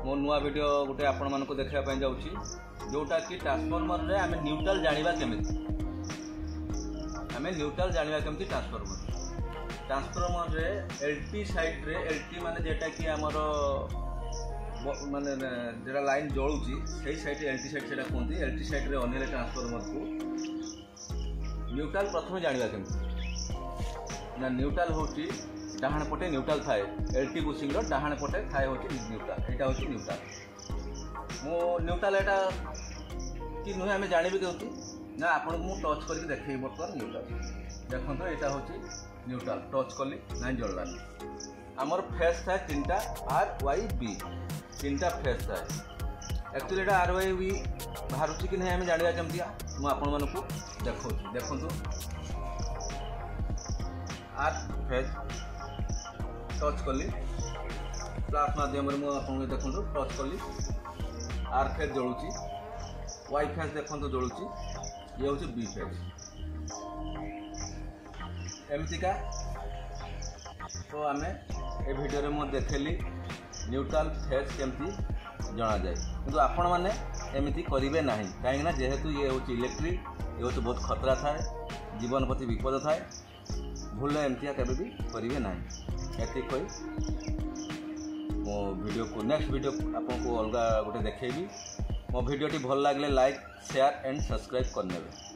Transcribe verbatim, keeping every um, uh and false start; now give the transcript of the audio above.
मो नुआ वीडियो गोटे आपण मानक देखा जाऊँगी जोटा कि ट्रांसफॉर्मर रे आम न्यूट्रल जानिबा केमिति आम न्यूट्रल जानिबा केमिति ट्रांसफॉर्मर ट्रांसफॉर्मर रे एलटी साइड रे एलटी माने जेटा कि आमर माने जेटा लाइन जलुची सही साइड एलटी साइड सेटा कहते एलटी साइड रे अनेले ट्रांसफॉर्मर को न्यूट्रल प्रथम जानिबा केमिति ना न्यूट्रल होची डाहाण पटे न्यूट्रल थाए एलटी बुशिंग रो डाहाण पटे थाए होची न्यूट्रल एटा होची न्यूट्रल मो न्यूट्रल एटा कि नुहे आम जानबी कहती ना आपन को टच करके देखी बर्तमान न्यूट्रल देखो तो यहाँ हूँ न्यूट्रल टच कली ना जल्ला आमर फेस था तीन टा आर वाई बी तीन टा फेस था एक्चुअली एटा आर वाई बी बाहर कि नहीं आम जानवा केमती मुझे आपण मानक देखो देखो आर फेस टच कली फ्लाश माध्यम मुझे देखो टच कली आर फेस जलुची वाई फेस देखो जलुची ये हूँ बी फेस एमतीका तो आम ए वीडियो मुझे देखली न्यूट्रल फेस केमती जना जाए किंतु आपण मैंने एमती करेंगे ना कहीं जेहेतु ये हूँ इलेक्ट्रिक ये हूँ बहुत खतरा थाए जीवन प्रति विपद थाए भूल एमती केवे भी करेंगे ना एति कही मो वीडियो को नेक्स्ट वीडियो आपको अलग गोटे देखेबी मो वीडियोटी भल लगे लाइक शेयर एंड सब्सक्राइब करने।